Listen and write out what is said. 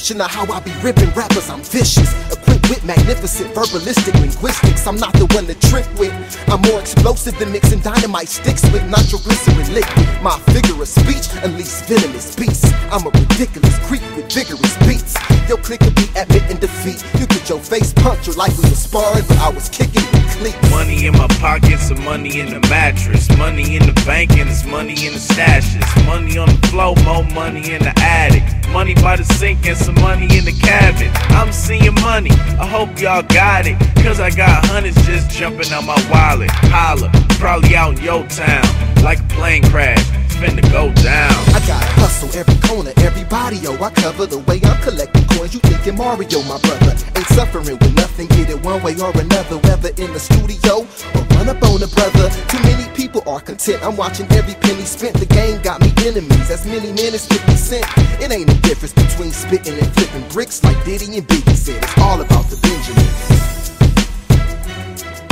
description of how I be ripping rappers. I'm vicious, equipped with magnificent verbalistic linguistics. I'm not the one to trick with. I'm more explosive than mixing dynamite sticks with nitroglycerin liquid. My figure of speech unleash venomous beasts. I'm a ridiculous creep with vigorous beats. Your clique could be admitting defeat. You get your face punctured like we were sparring, but I was kicking with cleats. Money in my pockets and money in the mattress. Money in the bank and it's money in the stashes. Money on the floor, more money in the attic. Money by the sink and some money in the cabinet. I'm seeing money, I hope y'all got it, cause I got hundreds just jumping out my wallet. Holla, probably out in your town, like a plane crash, it's finna go down. I gotta hustle every corner, everybody, yo. I cover the way I'm collecting coins. You thinking Mario, my brother. Ain't suffering with nothing, get it one way or another. Whether in the studio or run up on a brother. Too many people are content, I'm watching every penny spent. The game got me enemies, as many men as 50 Cent. It ain't a difference between spitting and flipping bricks like Diddy and Biggie said. It's all about the Benjamins.